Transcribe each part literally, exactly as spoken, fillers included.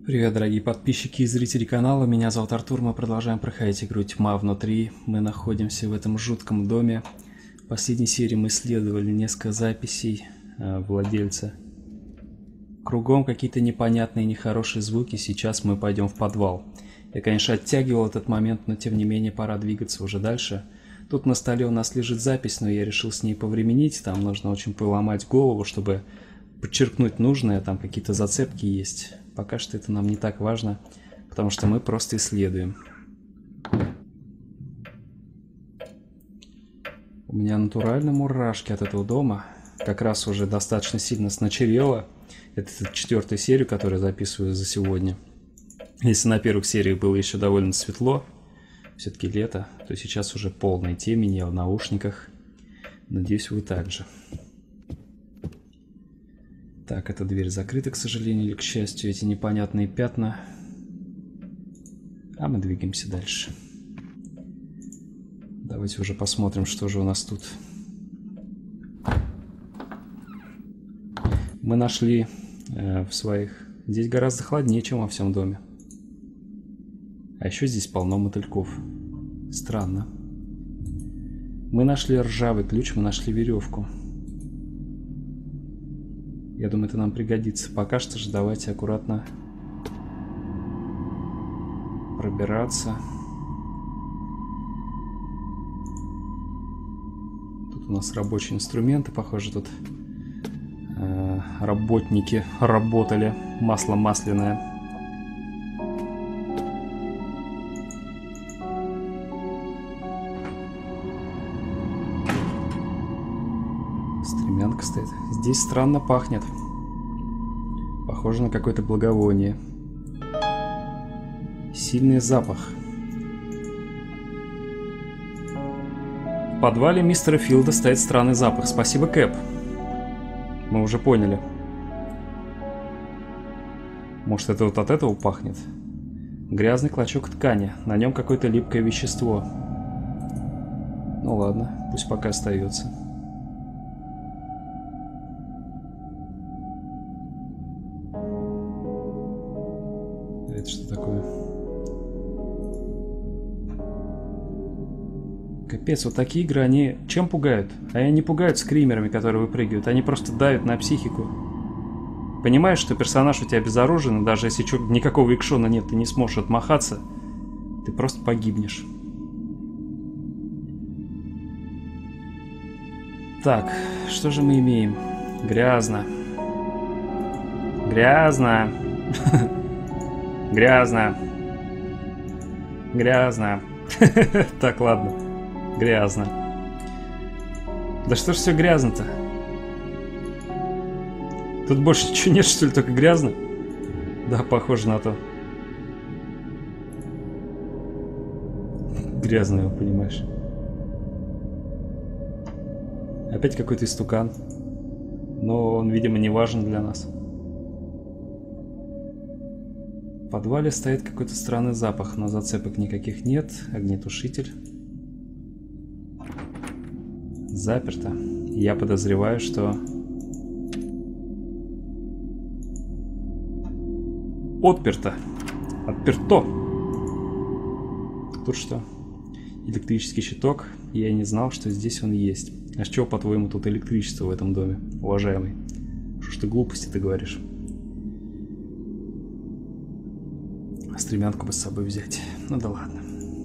Привет, дорогие подписчики и зрители канала, меня зовут Артур, мы продолжаем проходить игру Тьма внутри. Мы находимся в этом жутком доме. В последней серии мы исследовали несколько записей э, владельца. Кругом какие-то непонятные нехорошие звуки, сейчас мы пойдем в подвал. Я, конечно, оттягивал этот момент, но тем не менее пора двигаться уже дальше. Тут на столе у нас лежит запись, но я решил с ней повременить, там нужно очень поломать голову, чтобы подчеркнуть нужное, там какие-то зацепки есть. Пока что это нам не так важно, потому что мы просто исследуем. У меня натурально мурашки от этого дома. Как раз уже достаточно сильно сночерело. Это четвертая серия, которую я записываю за сегодня. Если на первых сериях было еще довольно светло, все-таки лето, то сейчас уже полная темень, я в наушниках. Надеюсь, вы также. Так, эта дверь закрыта, к сожалению, или к счастью, эти непонятные пятна. А мы двигаемся дальше. Давайте уже посмотрим, что же у нас тут. Мы нашли э, в своих... Здесь гораздо холоднее, чем во всем доме. А еще здесь полно мотыльков. Странно. Мы нашли ржавый ключ, мы нашли веревку. Я думаю, это нам пригодится. Пока что же давайте аккуратно пробираться. Тут у нас рабочие инструменты, похоже, тут э, работники работали. Масло масляное. Стремянка стоит. Здесь странно пахнет. Похоже на какое-то благовоние. Сильный запах. В подвале мистера Филда стоит странный запах. Спасибо, Кэп. Мы уже поняли. Может, это вот от этого пахнет? Грязный клочок ткани. На нем какое-то липкое вещество. Ну ладно, пусть пока остается. Это что такое? Капец, вот такие игры, они чем пугают? А они не пугают скримерами, которые выпрыгивают. Они просто давят на психику. Понимаешь, что персонаж у тебя безоружен, и даже если чё, никакого экшона нет, ты не сможешь отмахаться, ты просто погибнешь. Так, что же мы имеем? Грязно. Грязно. Грязно. Грязно. Так, ладно. Грязно. Да что ж все грязно-то? Тут больше ничего нет, что ли, только грязно? Да, похоже на то. Грязно, понимаешь. Опять какой-то истукан. Но он, видимо, не важен для нас. В подвале стоит какой-то странный запах, но зацепок никаких нет. Огнетушитель. Заперто. Я подозреваю, что... Отперто. Отперто. Тут что? Электрический щиток. Я и не знал, что здесь он есть. А с чего, по-твоему, тут электричество в этом доме, уважаемый? Что ж ты глупости ты говоришь? Стремянку бы с собой взять. Ну да ладно.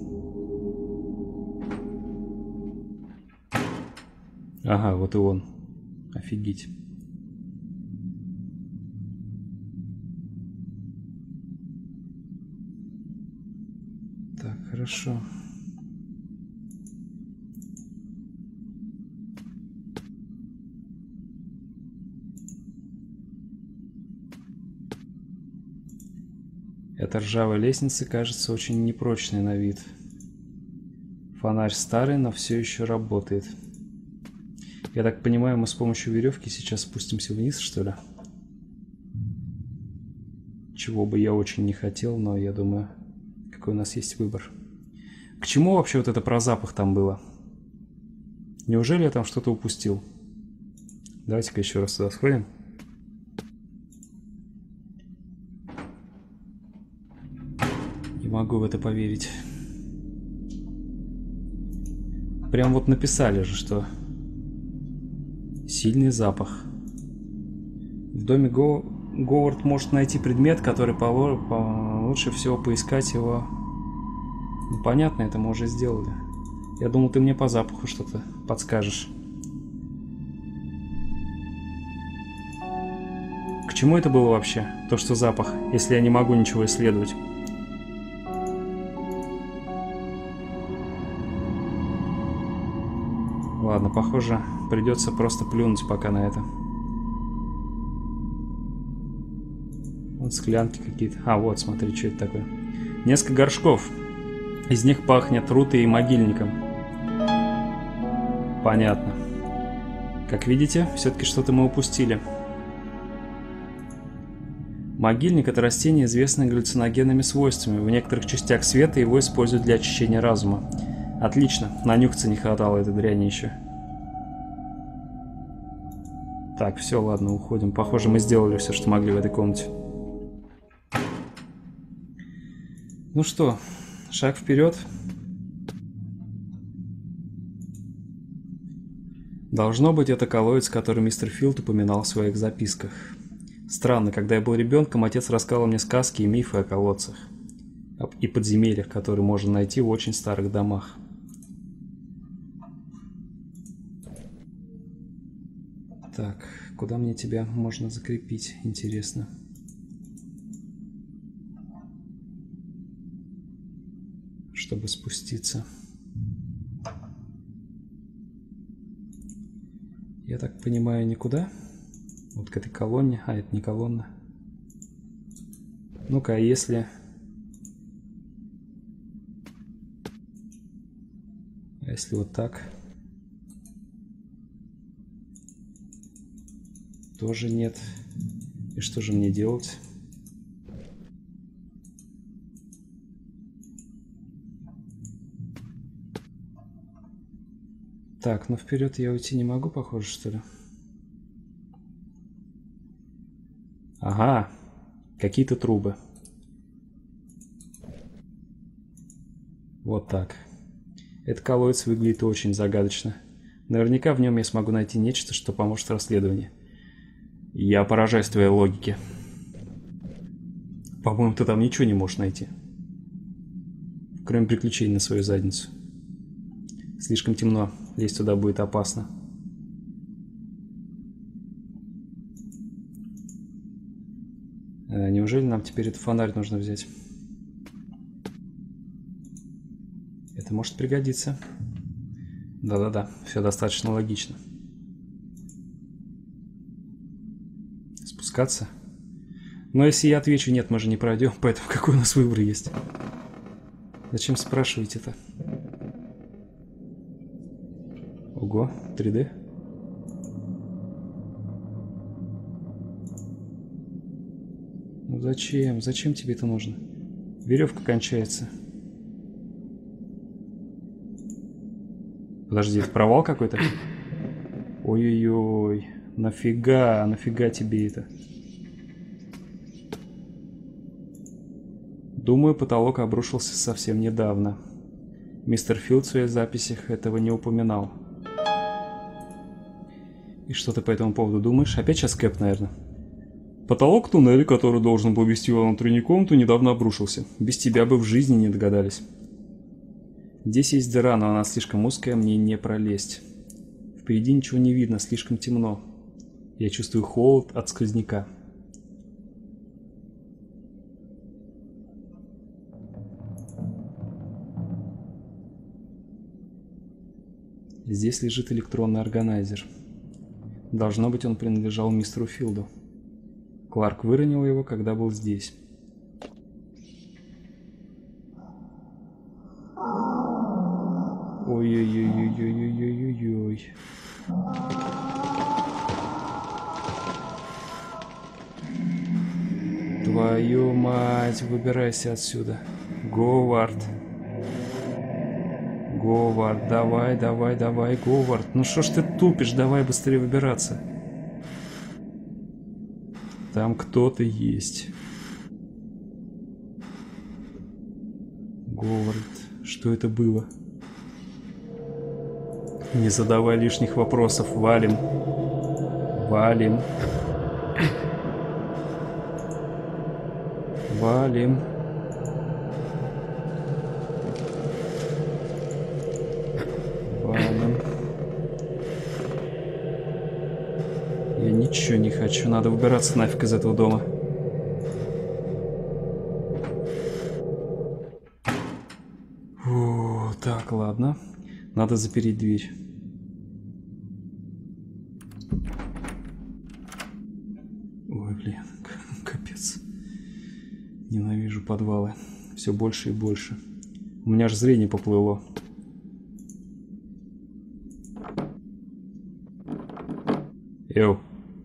Ага, вот и он. Офигеть. Так, хорошо. Эта ржавая лестница кажется очень непрочной на вид. Фонарь старый, но все еще работает. Я так понимаю, мы с помощью веревки сейчас спустимся вниз, что ли? Чего бы я очень не хотел, но я думаю, какой у нас есть выбор. К чему вообще вот это про запах там было? Неужели я там что-то упустил? Давайте-ка еще раз туда сходим. могу в это поверить. Прям вот написали же, что сильный запах. В доме Го... Говард может найти предмет, который поло... по... лучше всего поискать его. Ну, понятно, это мы уже сделали. Я думал, ты мне по запаху что-то подскажешь. К чему это было вообще? То, что запах, если я не могу ничего исследовать. Ладно, похоже, придется просто плюнуть пока на это. Вот склянки какие-то. А, вот, смотри, что это такое. Несколько горшков. Из них пахнет рутой и могильником. Понятно. Как видите, все-таки что-то мы упустили. Могильник — это растение, известное галлюциногенными свойствами. В некоторых частях света его используют для очищения разума. Отлично, нанюхаться не хватало этой дряни еще. Так, все, ладно, уходим. Похоже, мы сделали все, что могли в этой комнате. Ну что, шаг вперед. Должно быть, это колодец, который мистер Филд упоминал в своих записках. Странно, когда я был ребенком, отец рассказывал мне сказки и мифы о колодцах и подземельях, которые можно найти в очень старых домах. Так, куда мне тебя можно закрепить, интересно? Чтобы спуститься. Я так понимаю, никуда? Вот к этой колонне. А, это не колонна. Ну-ка, а если... А если вот так? Тоже нет. И что же мне делать? Так, ну вперед я уйти не могу, похоже, что ли? Ага, какие-то трубы. Вот так. Этот колодец выглядит очень загадочно. Наверняка в нем я смогу найти нечто, что поможет в расследовании. Я поражаюсь твоей логике. По-моему, ты там ничего не можешь найти. Кроме приключений на свою задницу. Слишком темно. Лезть туда будет опасно. А, неужели нам теперь этот фонарь нужно взять? Это может пригодиться. Да-да-да, все достаточно логично. Спускаться? Но если я отвечу нет, мы же не пройдем, поэтому какой у нас выбор есть? Зачем спрашиваете-то? Ого, три дэ. Ну зачем? Зачем тебе это нужно? Веревка кончается. Подожди, это провал какой-то? Ой-ой-ой. Нафига? Нафига тебе это? Думаю, потолок обрушился совсем недавно. Мистер Филд в своих записях этого не упоминал. И что ты по этому поводу думаешь? Опять сейчас Кэп, наверное. Потолок туннеля, который должен был вести во внутреннюю комнату, недавно обрушился. Без тебя бы в жизни не догадались. Здесь есть дыра, но она слишком узкая, мне не пролезть. Впереди ничего не видно, слишком темно. Я чувствую холод от сквозняка. Здесь лежит электронный органайзер. Должно быть, он принадлежал мистеру Филду. Кларк выронил его, когда был здесь. Ой-ой-ой-ой-ой-ой-ой-ой. Твою мать, выбирайся отсюда. Говард. Говард, давай, давай, давай, Говард. Ну что ж ты тупишь, давай быстрее выбираться. Там кто-то есть. Говард. Что это было? Не задавай лишних вопросов. Валим. Валим. Валим. Валим. Я ничего не хочу. Надо выбираться нафиг из этого дома. О, так, ладно. Надо запереть дверь. Ой, блин, капец. Ненавижу подвалы. Все больше и больше. У меня аж зрение поплыло. Эу.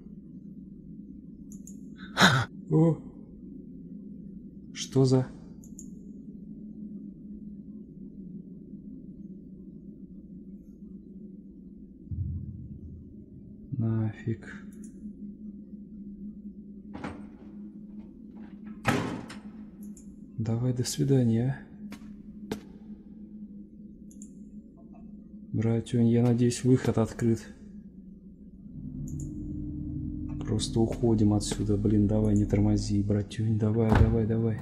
О. Что за... Нафиг. Давай, до свидания. Братюнь, я надеюсь, выход открыт. Просто уходим отсюда. Блин, давай, не тормози, братюнь. Давай, давай, давай.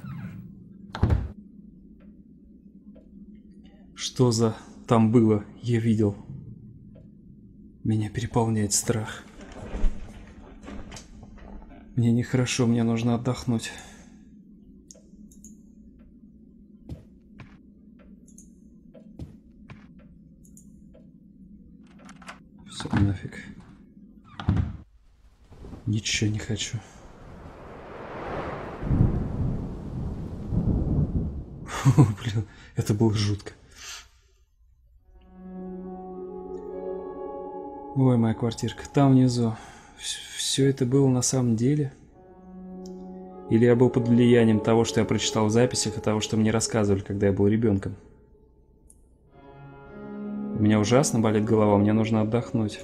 Что за... там было? Я видел. Меня переполняет страх. Мне нехорошо, мне нужно отдохнуть. Все, нафиг. Ничего не хочу. Фу, блин, это было жутко. Ой, моя квартирка, там внизу. Все это было на самом деле? Или я был под влиянием того, что я прочитал в записях, и того, что мне рассказывали, когда я был ребенком? У меня ужасно болит голова, мне нужно отдохнуть.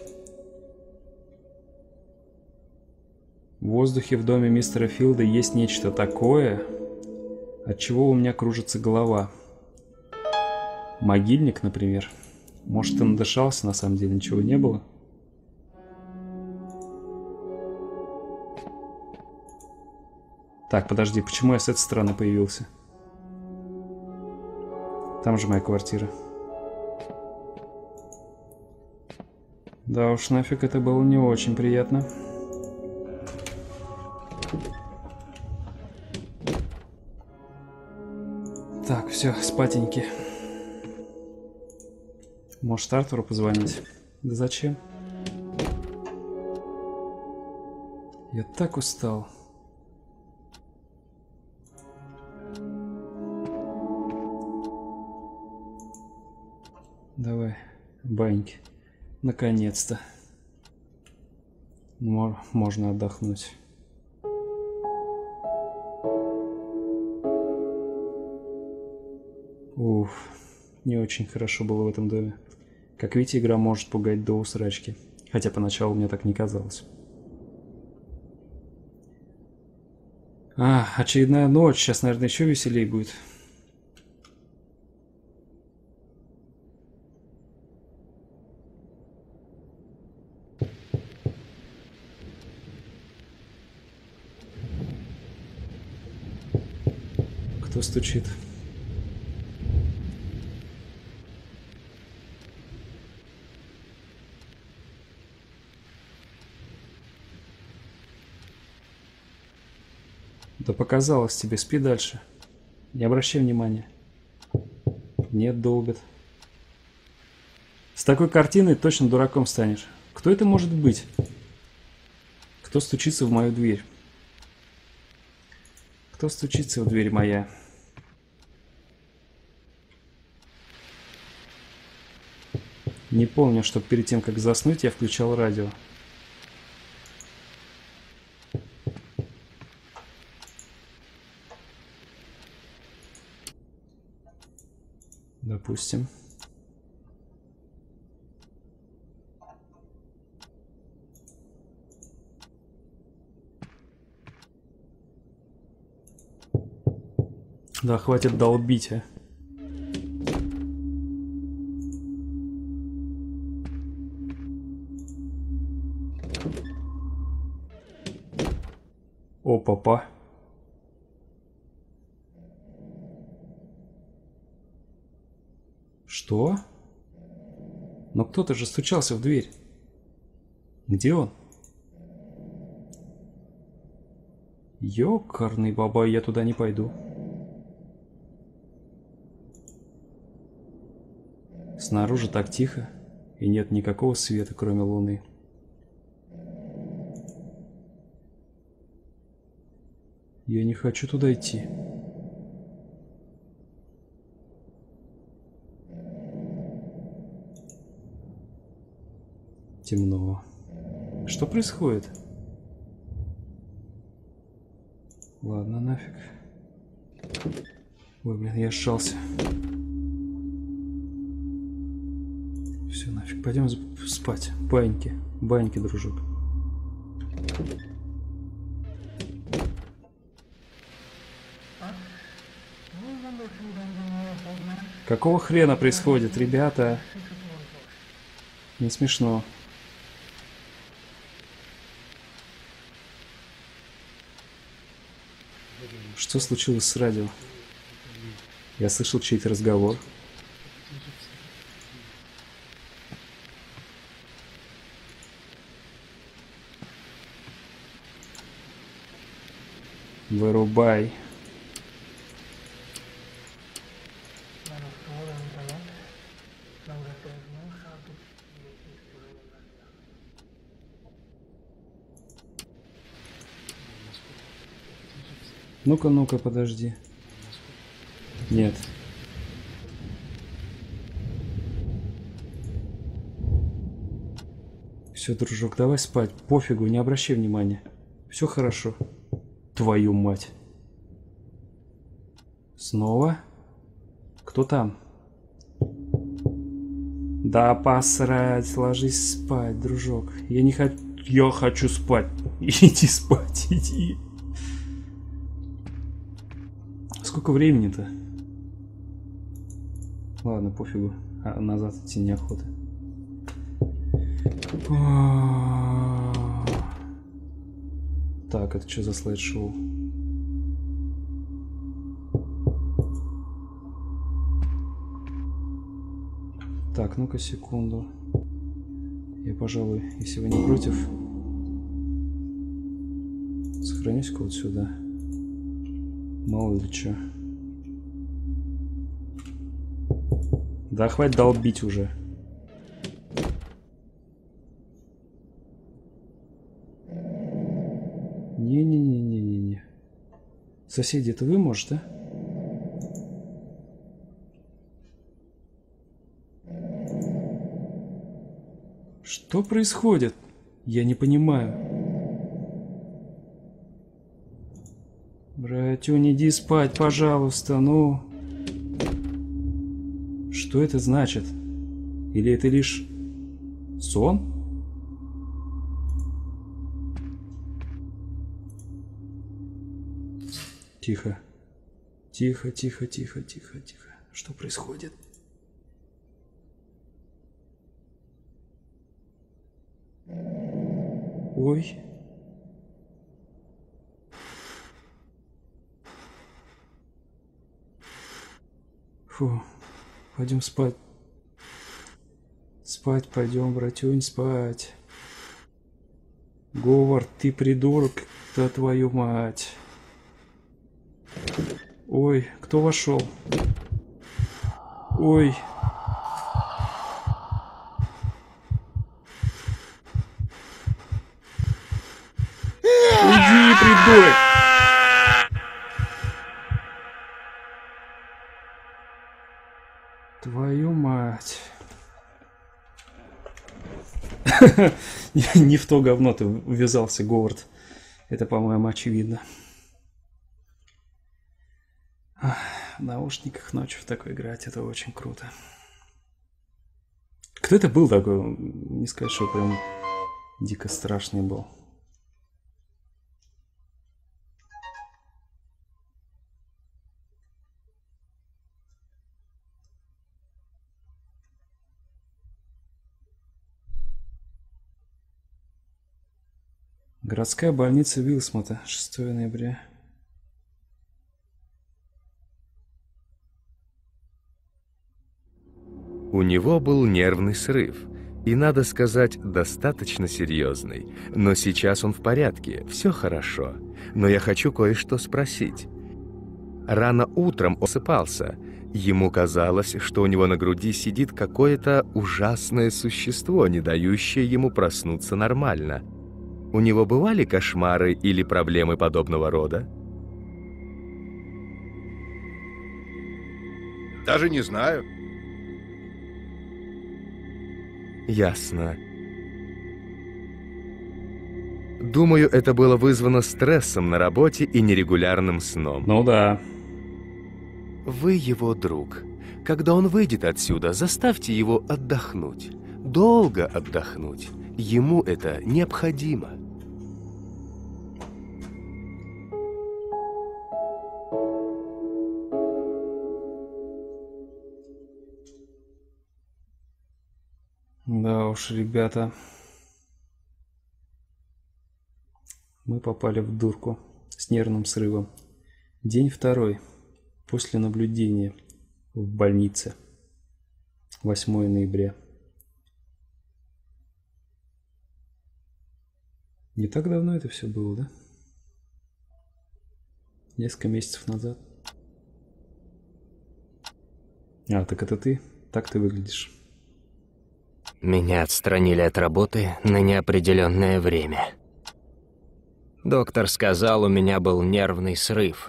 В воздухе в доме мистера Филда есть нечто такое, от чего у меня кружится голова. Могильник, например. Может, ты надышался, на самом деле ничего не было? Так, подожди, почему я с этой стороны появился? Там же моя квартира. Да уж, нафиг, это было не очень приятно. Так, все, спатеньки. Может, Артуру позвонить? Да зачем? Я так устал. Давай, баньки. Наконец-то. Можно отдохнуть. Уф, не очень хорошо было в этом доме. Как видите, игра может пугать до усрачки. Хотя поначалу мне так не казалось. А, очередная ночь. Сейчас, наверное, еще веселее будет. Кто стучит? Да показалось тебе, спи дальше. Не обращай внимания. Нет, долбит. С такой картиной точно дураком станешь. Кто это может быть? Кто стучится в мою дверь? Кто стучится в дверь моя? Не помню, что перед тем, как заснуть, я включал радио. Допустим. Да, хватит долбить, а. О, папа. Что? Но кто-то же стучался в дверь. Где он? Ёкарный баба, я туда не пойду. Снаружи так тихо, и нет никакого света, кроме луны. Я не хочу туда идти. Темно. Что происходит? Ладно, нафиг. Ой, блин, я сжался. Все, нафиг. Пойдем спать. Баньки. Баньки, дружок. Какого хрена происходит, ребята? Не смешно. Что случилось с радио? Я слышал чей-то разговор. Вырубай. Ну-ка, ну-ка, подожди. Нет. Все, дружок, давай спать. Пофигу, не обращай внимания. Все хорошо. Твою мать. Снова? Кто там? Да посрать, ложись спать, дружок. Я не хочу... Я хочу спать. Иди спать, иди. Сколько времени-то? Ладно, пофигу. А назад идти неохота. Так, это что за слайд-шоу? Так, ну-ка, секунду. Я, пожалуй, если вы не против, сохранюсь-ка вот сюда. Мало ли что. Да хватит долбить уже. Не-не-не-не-не-не. Соседи, это вы, может, а? Что происходит? Я не понимаю. Братюнь, иди спать, пожалуйста, ну. Что это значит? Или это лишь сон? Тихо. Тихо, тихо, тихо, тихо, тихо. Что происходит? Ой. Фу. Пойдем спать. Спать пойдем, братюнь, спать. Говард, ты придурок, да твою мать. Ой, кто вошел? Ой. Уйди, придурок! Твою мать. Не в то говно ты ввязался, Говард. Это, по-моему, очевидно. В наушниках ночью в такой играть, это очень круто. Кто это был такой? Не сказать, что прям дико страшный был. Городская больница Вилсмота, шестое ноября. У него был нервный срыв, и, надо сказать, достаточно серьезный. Но сейчас он в порядке, все хорошо. Но я хочу кое-что спросить. Рано утром он просыпался. Ему казалось, что у него на груди сидит какое-то ужасное существо, не дающее ему проснуться нормально. У него бывали кошмары или проблемы подобного рода? Даже не знаю. Ясно. Думаю, это было вызвано стрессом на работе и нерегулярным сном. Ну да. Вы его друг. Когда он выйдет отсюда, заставьте его отдохнуть. Долго отдохнуть. Ему это необходимо. Да уж, ребята. Мы попали в дурку с нервным срывом. День второй. После наблюдения в больнице. восьмое ноября. Не так давно это все было, да? Несколько месяцев назад. А, так это ты? Так ты выглядишь. Меня отстранили от работы на неопределенное время. Доктор сказал, у меня был нервный срыв.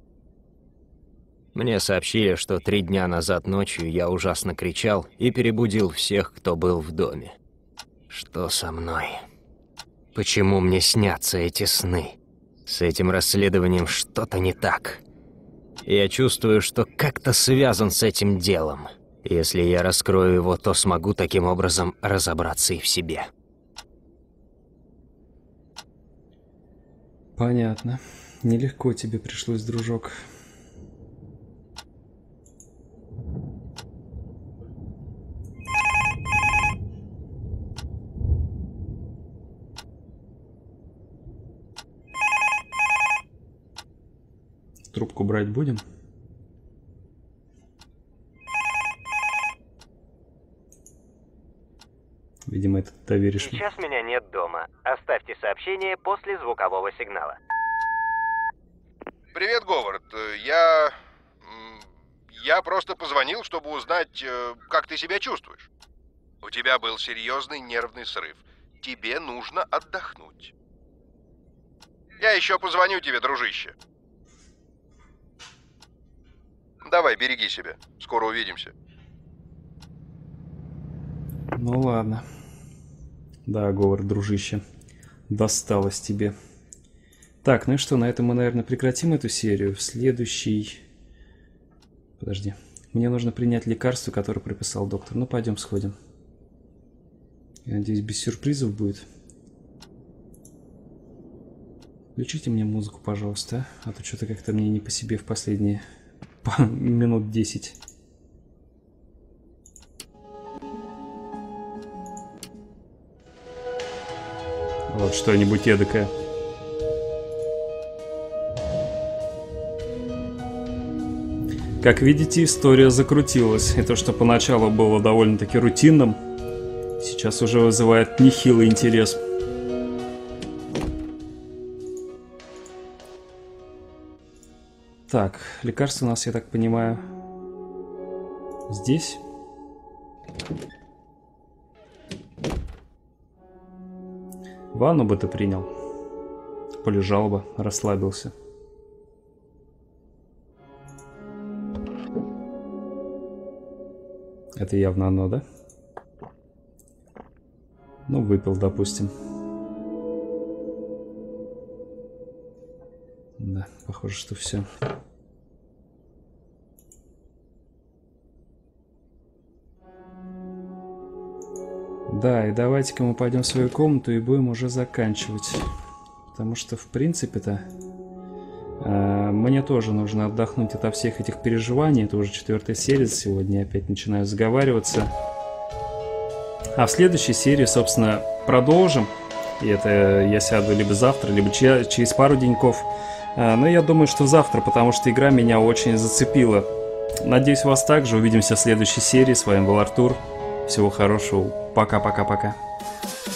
Мне сообщили, что три дня назад ночью я ужасно кричал и перебудил всех, кто был в доме. Что со мной? Почему мне снятся эти сны? С этим расследованием что-то не так. Я чувствую, что как-то связан с этим делом. Если я раскрою его, то смогу таким образом разобраться и в себе. Понятно. Нелегко тебе пришлось, дружок. Трубку брать будем? Видимо, это ты доверишь мне. Сейчас меня нет дома. Оставьте сообщение после звукового сигнала. Привет, Говард. Я... Я просто позвонил, чтобы узнать, как ты себя чувствуешь. У тебя был серьезный нервный срыв. Тебе нужно отдохнуть. Я еще позвоню тебе, дружище. Давай, береги себя. Скоро увидимся. Ну ладно. Да, Говард, дружище. Досталось тебе. Так, ну и что, на этом мы, наверное, прекратим эту серию. В следующий... Подожди. Мне нужно принять лекарство, которое прописал доктор. Ну, пойдем сходим. Я надеюсь, без сюрпризов будет. Включите мне музыку, пожалуйста. А то что-то как-то мне не по себе в последние минут десять. Вот что-нибудь эдакое. Как видите, история закрутилась. И то, что поначалу было довольно-таки рутинным, сейчас уже вызывает нехилый интерес. Так, лекарство у нас, я так понимаю, здесь. Ванну бы ты принял. Полежал бы, расслабился. Это явно оно, да? Ну, выпил, допустим. Да, похоже, что все. Да, и давайте-ка мы пойдем в свою комнату и будем уже заканчивать. Потому что, в принципе-то, э, мне тоже нужно отдохнуть от всех этих переживаний. Это уже четвертая серия сегодня. Я опять начинаю заговариваться. А в следующей серии, собственно, продолжим. И это я сяду либо завтра, либо че- через пару деньков. А, но я думаю, что завтра, потому что игра меня очень зацепила. Надеюсь, у вас также. Увидимся в следующей серии. С вами был Артур. Всего хорошего. Пока-пока-пока.